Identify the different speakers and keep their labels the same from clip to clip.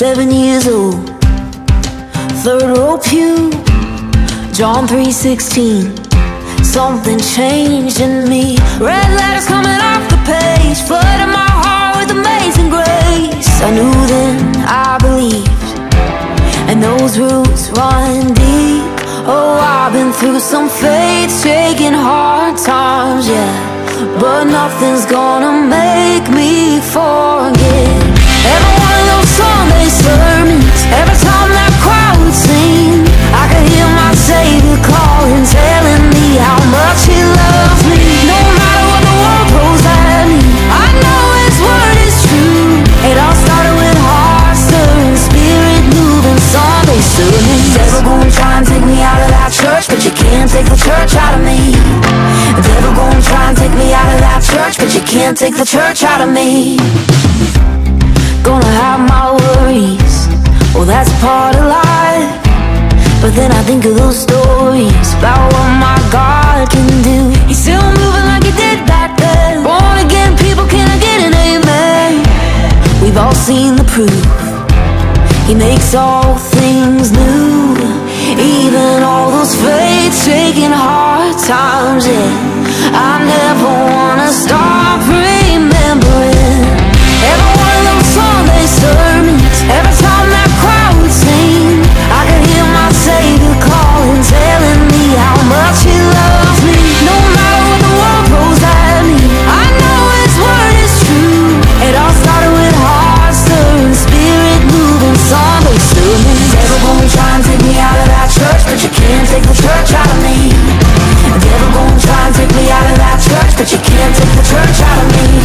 Speaker 1: 7 years old, third row pew, John 3:16. Something changed in me. Red letters coming off the page, flooded my heart with amazing grace. I knew then, I believed, and those roots run deep. Oh, I've been through some faith-shaking hard times, yeah, but nothing's gonna make me forget. Every one of those Sunday sermons, every time that crowd would sing, I could hear my Savior calling, telling me how much He loves me. No matter what the world throws at me, I know His word is true. It all started with heart stirring, spirit moving Sunday sermons. Devil gonna try and take me out of that church, but you can't take the church out of me. The devil gonna try and take me out of that church, but you can't take the church out of me. Gonna have my worries, well that's part of life, but then I think of those stories about what my God can do. He's still moving like He did back then. Born again people, can I get an amen? We've all seen the proof. He makes all things new, even all those faith-shaking hard times, yeah. I never wanna stop remembering every one of those Sunday sermons, every time that crowd would sing, I could hear my Savior calling, telling me how much He loves me. No matter what the world throws at me, I know His word is true. It all started with heart stirring, spirit moving Sunday sermons. Devil gonna try and take me out of that church, but you can't take the church out of me. Devil gonna try and take me out of that church, but you can't take the church out of me.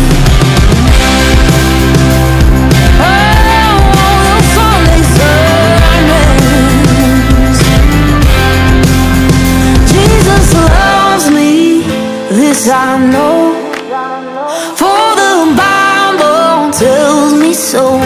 Speaker 1: Jesus loves me, this I know, for the Bible tells me so.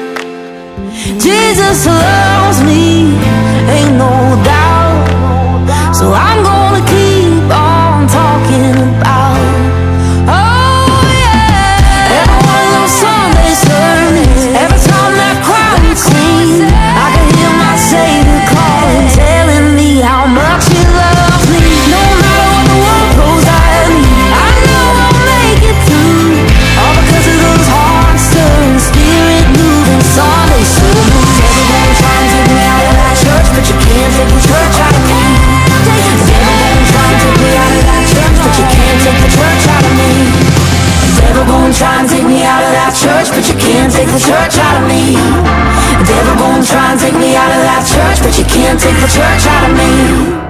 Speaker 1: Jesus loves me, ain't no doubt, so I'm gonna keep on talking about. Oh yeah, every one of those Sunday sermons, every time that crowd would sing, I could hear my Savior calling, telling me how much He loves me. No matter what the world throws at me, I know I'll make it through, all because of those heart stirring, spirit moving Sunday sermons. Devil gonna try and take me out of that church, but you can't take the church out of me. Devil gonna try and take me out of that church, but you can't take the church out of me. Devil gonna try and take me out of that church, but you can't take the church out of me. Devil gonna try and take me out of that church, but you can't take the church out of me.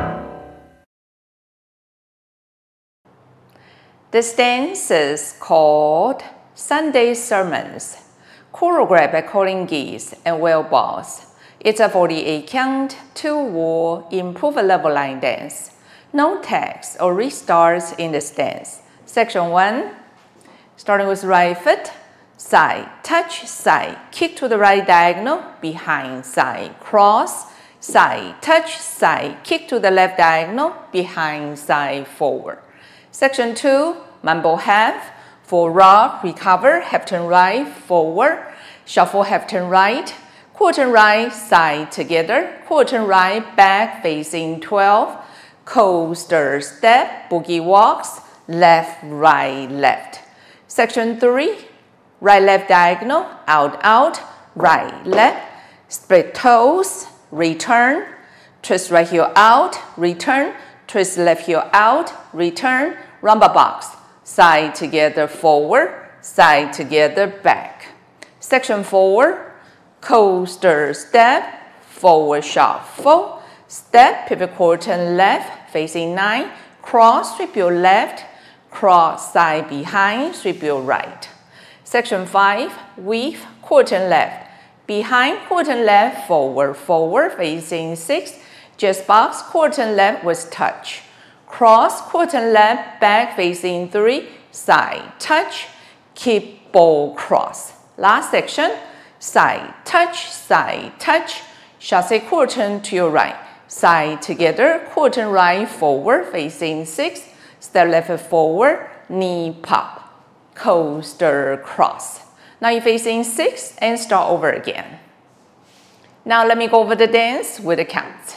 Speaker 2: This dance is called Sunday Sermons, choreographed by Colin Geese and Will Boss. It's a 48 count, 2-wall, improved level line dance. No text or restarts in this dance. Section 1, starting with right foot, side, touch, side, kick to the right diagonal, behind, side, cross, side, touch, side, kick to the left diagonal, behind, side, forward. Section 2, mambo half, for rock, recover, half turn right, forward, shuffle, half turn right, quarter right, side together, quarter right, back facing 12, coaster step, boogie walks, left, right, left. Section 3, right, left diagonal, out, out, right, left, split toes, return, twist right heel out, return, twist left heel out, return, rumba box, side together, forward, side together, back. Section 4, coaster step, forward shuffle, step, pivot quarter left, facing 9, cross, sweep your left, cross, side behind, sweep your right. Section 5, weave, quarter left, behind, quarter left, forward, forward, facing 6, just box, quarter left with touch. Cross, quarter left, back facing 3, side, touch, keep ball cross. Last section, side, touch, chasse quarter to your right, side together, quarter right, forward, facing 6, step left forward, knee pop, coaster cross. Now you're facing 6 and start over again. Now let me go over the dance with the count.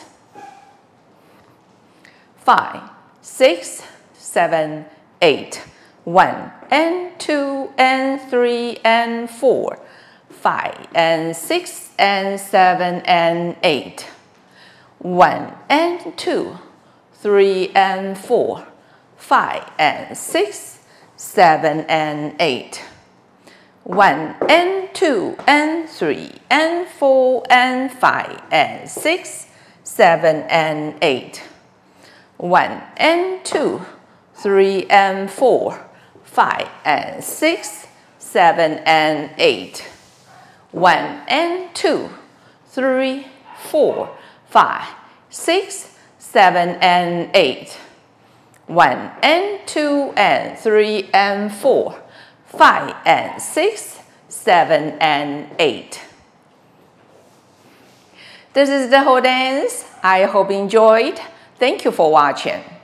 Speaker 2: 5, 6, 7, 8. 1 and 2 and 3 and 4. 5 and 6 and 7 and 8. 1 and 2, 3 and 4. 5 and 6, 7 and 8. 1 and 2 and 3 and 4 and 5 and 6, 7 and 8. 1 and 2, 3 and 4, 5 and 6, 7 and 8. 1 and 2, 3, 4, 5, 6, 7 and 8. 1 and 2 and 3 and 4, 5 and 6, 7 and 8. This is the whole dance. I hope you enjoyed. Thank you for watching.